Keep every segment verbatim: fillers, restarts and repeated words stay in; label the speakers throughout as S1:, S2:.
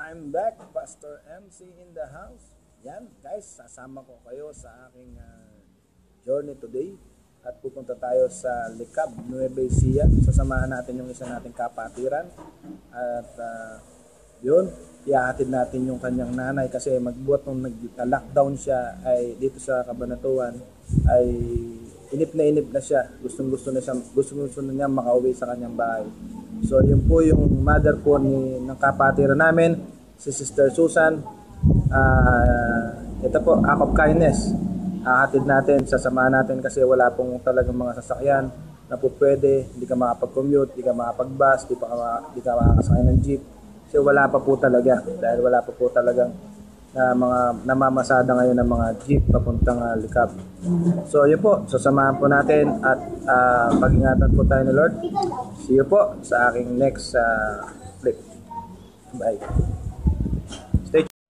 S1: I'm back, Pastor M C in the house. Yan, guys, sasama ko kayo sa aking uh, journey today at pupunta tayo sa Licab, Nueva Ecija. Sasamahan natin yung isa nating kapatiran at uh, yun, ihahatid natin yung kanyang nanay kasi magbuhat nung nag-lockdown siya ay dito sa Cabanatuan ay inip na inip na siya. Gustong gusto na siya, gustong gusto na niya makauwi sa kanyang bahay. So yun po yung mother po ni ng kapatiran namin, si Sister Susan. Uh, ito po, act of kindness. Hahatid natin, sasamahan natin kasi wala pong talagang mga sasakyan na po pwede. Hindi ka makapag-commute, hindi ka makapag-bus, hindi, pa ka, hindi ka makakasakay ng jeep. Kasi wala pa po talaga, dahil wala pa po talagang na mga namamasada ngayon ng mga jeep papuntang uh, Licab. So yun po, sasamahan po natin at uh, pag-ingatan po tayo ni Lord. See you po sa aking next uh, clip. Bye. Stay tuned.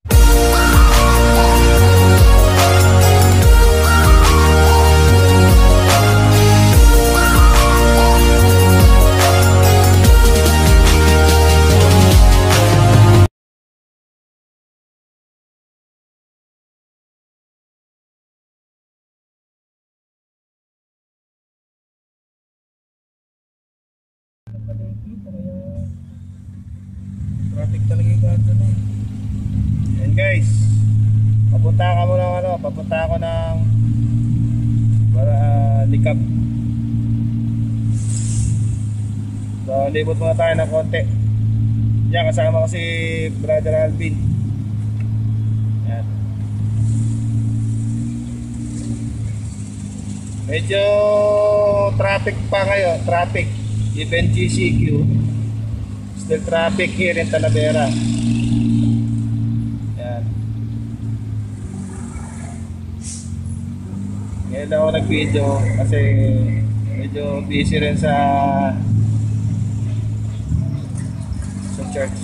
S1: Traffic talaga yung kanto na eh. And guys, papunta ka mo ng ano, papunta ako ng para uh, Licab. So libot muna tayo ng konti. Diyan kasama ko si Brother Alvin. Yan. Medyo traffic pa ngayon, traffic. Even G C Q. Still traffic here in Talavera. Yan. Ngayon ako nag-video kasi medyo busy rin sa sa church.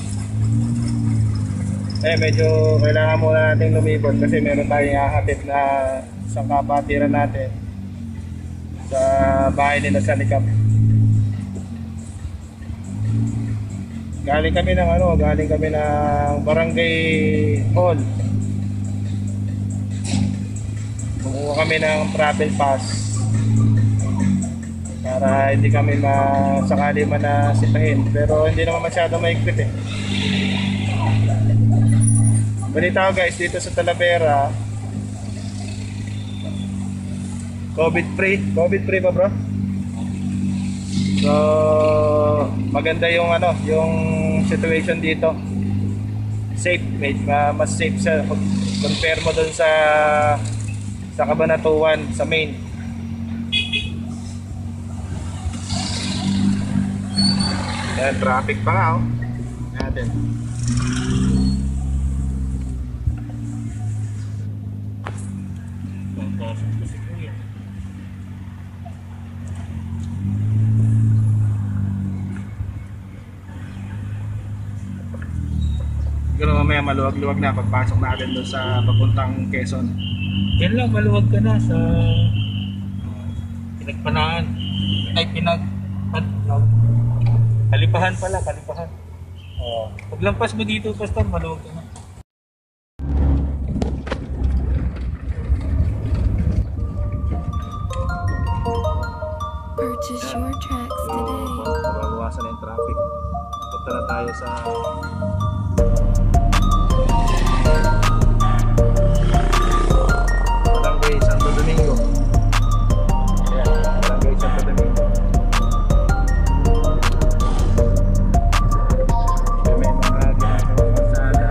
S1: Eh medyo kailangan muna natin lumibot kasi meron tayong hahatid na isang kapatiran natin sa bahay nila sa Licab. Galing kami ng ano, galing kami ng Barangay Hall. Kumuha kami ng travel pass para hindi kami masakali man na sipahin. Pero hindi naman masyado maigpit eh. Balita ko guys, dito sa Talavera, COVID free. COVID free ba bro? So maganda yung ano, yung situation dito. Safe, mas safe siya compare mo doon sa sa Cabanatuan, sa main. Yan, traffic pa nga oh. Natin. Siguro mamaya maluwag-luwag na pagpasok natin doon sa papuntang Quezon.
S2: Yan lang, maluwag ka na sa pinagpanaan. Ay, pinag... Kalipahan pala, kalipahan. Oh. Paglampas mo dito, Pastor, maluwag ka na.
S3: Purchase your tracks today.
S1: Mababawasan na yung traffic. Punta na tayo sa Barangay Santo Domingo. Ayan, Barangay Santo Domingo. May mga ginagawang kalsada.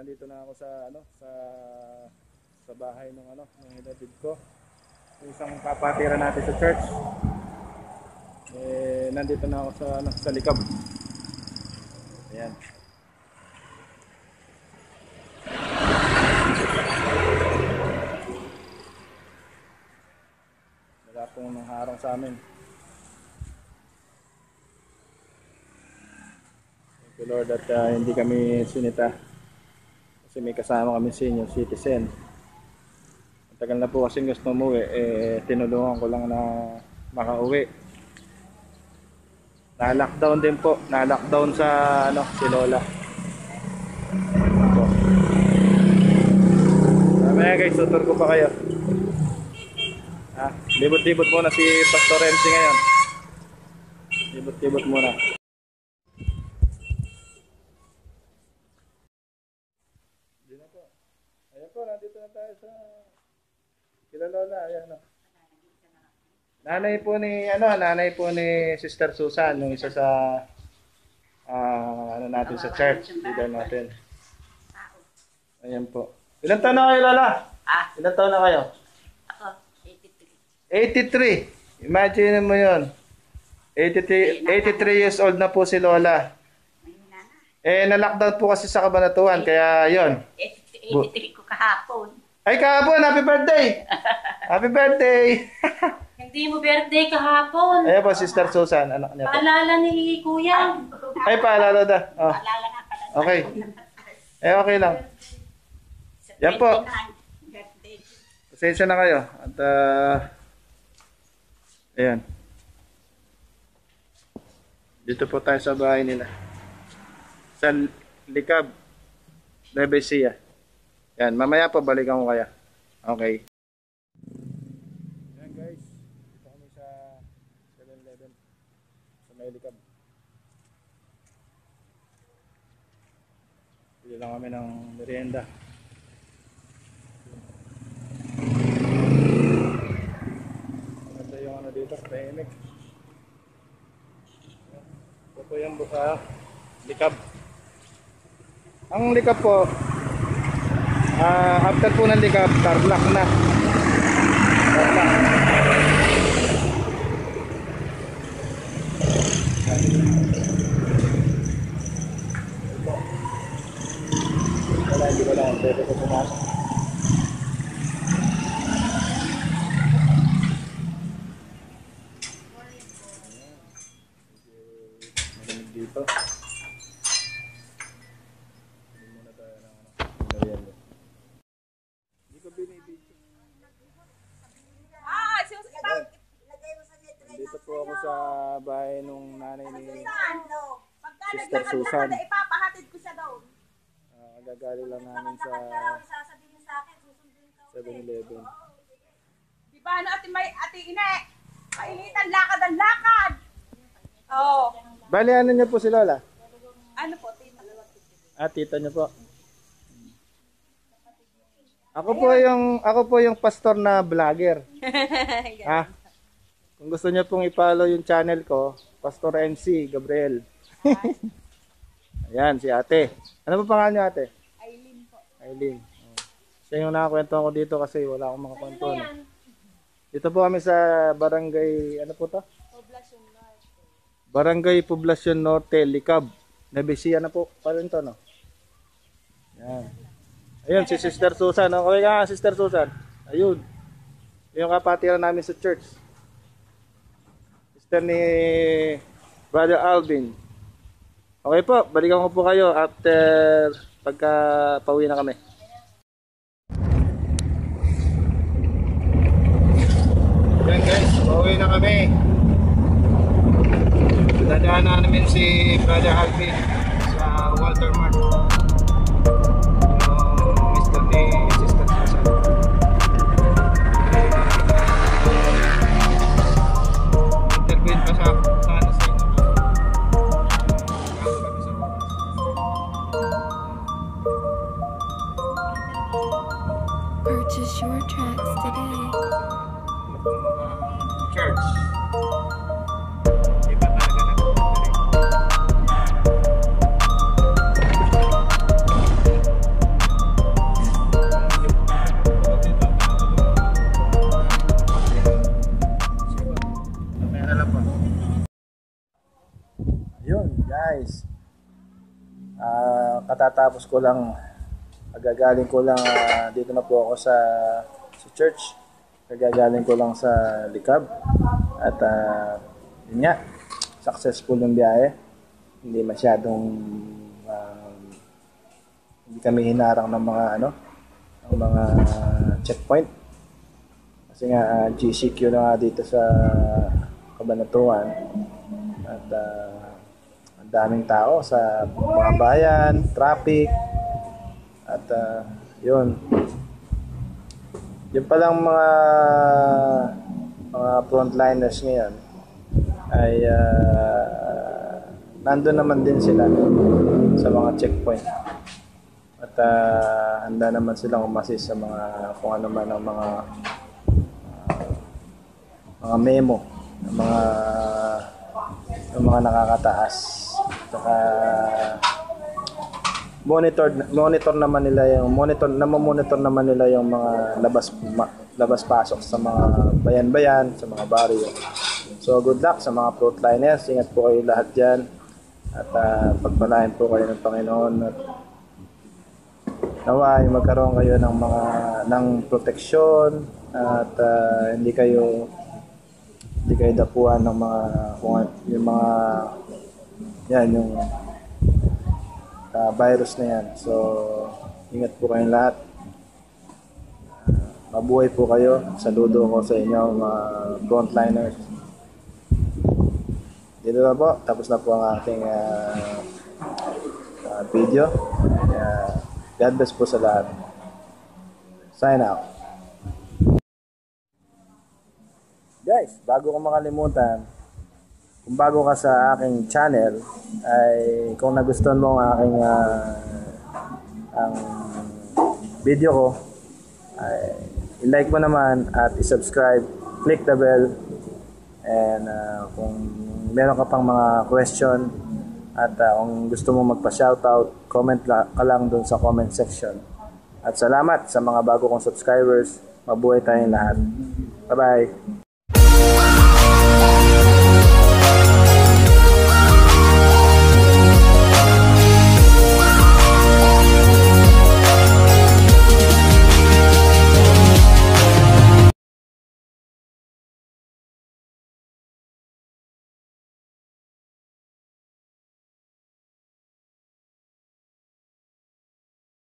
S1: nandito na ako sa ano sa sa bahay ng ano ng hinatid ko. Yung isang kapatira natin sa church. Eh nandito na ako sa ano sa likab. Ayan. Wala pong nangharang sa amin. Thank you Lord at uh, hindi kami sinita. Kasi may kasama kami senior citizen. Tagal na po kasi gusto umuwi, eh tinulungan ko lang na makauwi. Na-lockdown din po, na-lockdown sa ano, si Lola. Ito. Mamaya guys, tutur ko pa kayo. Ah, libot-libot muna si Pastor Renzi ngayon. Libot-libot muna. Dito na po. Ayan po, nandito na tayo sa kila Lola, ayan o. Nanay po ni, ano, nanay po ni Sister Susan, yung isa sa, uh, ano natin sa church, leader natin. Ayan po. Ilan taon na kayo, Lola?
S4: Ah,
S1: Ilan taon na kayo?
S4: ako, eighty-three.
S1: eighty-three. Imagine mo yun. eighty-three, eighty-three years old na po si Lola.
S4: May nana.
S1: Eh, na-lockdown po kasi sa Cabanatuan, kaya yun.
S4: eighty-three ko kahapon.
S1: Ay, kahapon, happy birthday! Happy birthday!
S4: Hindi mo birthday kahapon.
S1: Ayan po, Sister Susan, anak niya po.
S4: Paalala ni Kuya.
S1: Ay, paalala na. Oh.
S4: Paalala na pala.
S1: Okay. Eh, okay lang. Yan po.
S4: Birthday.
S1: Pasensya na kayo. At, uh, ayan. Dito po tayo sa bahay nila. Sa Likab, Nueva Ecija. Yan, mamaya po balikan ko kaya. Okay. Yan guys. Dito kami sa seven eleven. Sa may Likab. Bili lang kami ng merienda. Maganda yung ano dito, tahimik. Ito po yung buka Likab. Ang Likab po, uh, after po ng Likab, Tarlac na. Tarlac. Wala, hindi ko lang. Pwede ko pumasok. Malamig dito. Hindi muna tayo ng ano, merienda. Hindi ko binibigyan. Dito po ako sa bahay nung nanay ni Sister Susan.
S5: Ipapahatid ko siya doon.
S1: Uh, Gagaling lang namin sa
S5: Sasabihin sa akin, susundin ka ulit.
S1: seven eleven.
S5: Di ba ano ate may ate ine? Painitan lakad ang lakad. Oo.
S1: Bali, ano niyo po si Lola?
S5: Ano po, tita?
S1: Ah, tita niyo po. Ako po yung ako po yung pastor na vlogger. Ha? Kung gusto niyo pong i-follow yung channel ko, Pastor N C Gabriel. Ayan, si ate. Ano pa pangalan niyo, ate?
S5: Aileen po.
S1: Aileen. Oh. Siya yung nakakwento ko dito kasi wala akong makakwento. No? Dito po kami sa barangay, ano po to?
S5: Poblacion Norte.
S1: Barangay Poblacion Norte, Likab. Nueva Ecija na po. Paano ito, no? Yan. Ayun, si Sister Susan. Okay ka, Sister Susan. Ayun. Yung kapatiran namin sa church. Sister ni Brother Alvin. Okay po, balikan ko po kayo after pagka pauwi na kami. Yan guys, pauwi na kami. Dadaan na namin si Brother Alvin sa Walter Mart. Yung mister ni Sister Susan. Intervene pa siya sa ano sa inyo.
S3: Purchase your tracks today.
S1: Church. Iba talaga nagpapagaling. katatapos ko lang, agagaling ko lang, ah, dito na po ako sa, sa church. Agagaling ko lang sa Likab. At uh, yun nga, successful yung biyahe. Hindi masyadong, um, hindi kami hinarang ng mga ano, ng mga checkpoint. Kasi nga, uh, G C Q na nga dito sa Cabanatuan. At uh, ang daming tao sa mga bayan, traffic. At uh, yun. Yung palang mga mga frontliners ngayon ay uh, nandun naman din sila sa mga checkpoint. At uh, handa naman silang umasis sa mga kung ano man ang mga mga memo ng mga ng mga nakakataas. Saka monitor monitor naman nila yung monitor namomonitor naman nila yung mga labas ma, labas pasok sa mga bayan-bayan, sa mga baryo. So good luck sa mga frontliners. Ingat po kayo lahat diyan. At uh, pagpalain po kayo ng Panginoon at nawa ay magkaroon kayo ng mga ng proteksyon at uh, hindi kayo hindi kayo dapuan ng mga kung yung mga yan yung uh, virus na yan. So ingat po kayong lahat. Uh, mabuhay po kayo. Saludo ko sa inyo mga frontliners. Dito na po. Tapos na po ang ating uh, uh, video. Uh, God bless po sa lahat. Sign out. Guys, bago ko makalimutan, kung bago ka sa aking channel, ay kung nagustuhan mo ang aking uh, ang video ko, ay i-like mo naman at i-subscribe, click the bell, and uh, kung meron ka pang mga question at uh, kung gusto mo magpa-shoutout, comment la- ka lang dun sa comment section. At salamat sa mga bago kong subscribers. Mabuhay tayong lahat. Bye-bye!